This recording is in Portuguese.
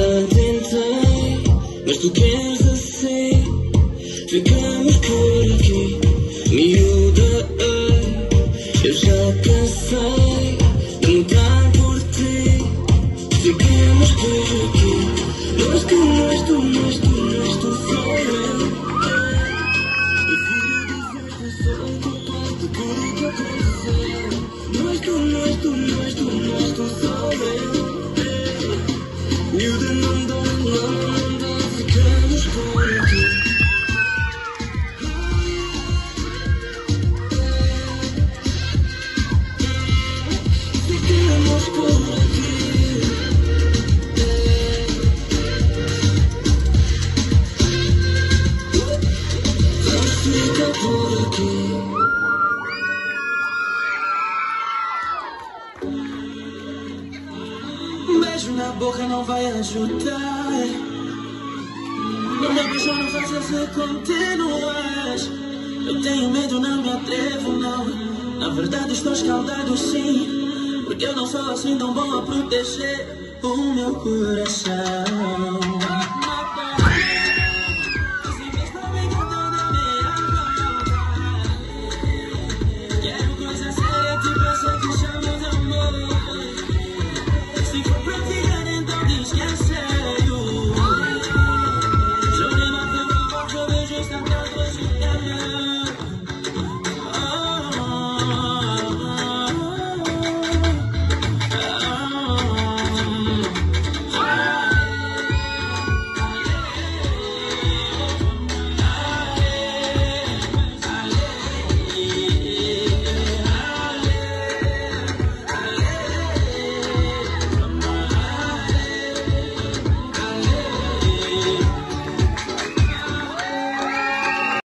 tentei, mas tu queres assim. Ficamos por aqui, miúda. Eu já cansei de lutar por ti. Ficamos por aqui. Mas tu não és tu, não és tu, não és tu, sou eu. Prefiro dizer que sou culpado de tudo que aconteceu. Não és tu, não és tu, não és tu, não és tu, sou eu. Miúda, não dá, não dá. Ficamos por aqui. Ficamos por aqui. Fica por aqui. Um beijo na boca não vai ajudar. O meu beijo não vai fazer continuas. Eu tenho medo, não me atrevo, não. Na verdade estou escaldado, sim. Porque eu não sou assim tão bom a proteger o meu coração.